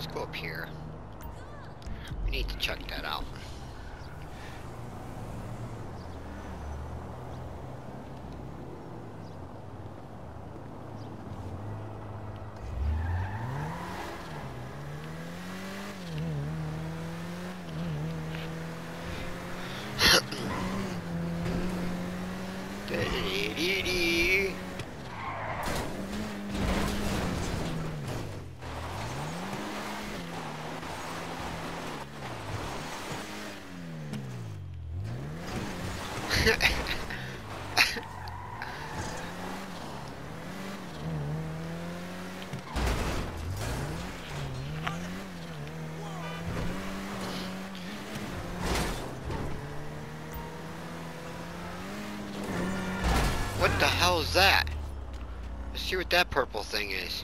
go up here. We need to check that out. What the hell is that? Let's see what that purple thing is.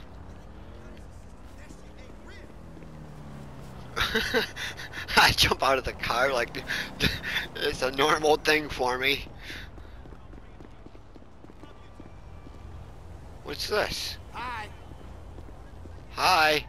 I jump out of the car like it's a normal thing for me. What's this? Hi. Hi.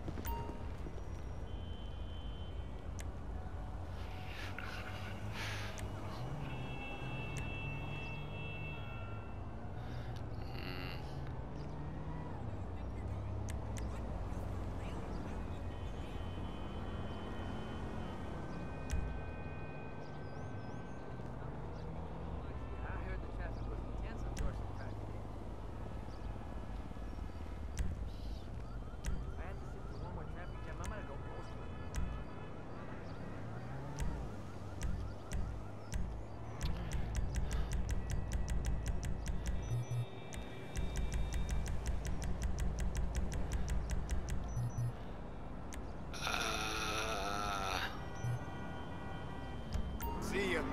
See ya.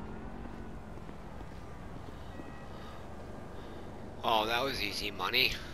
Oh, that was easy money.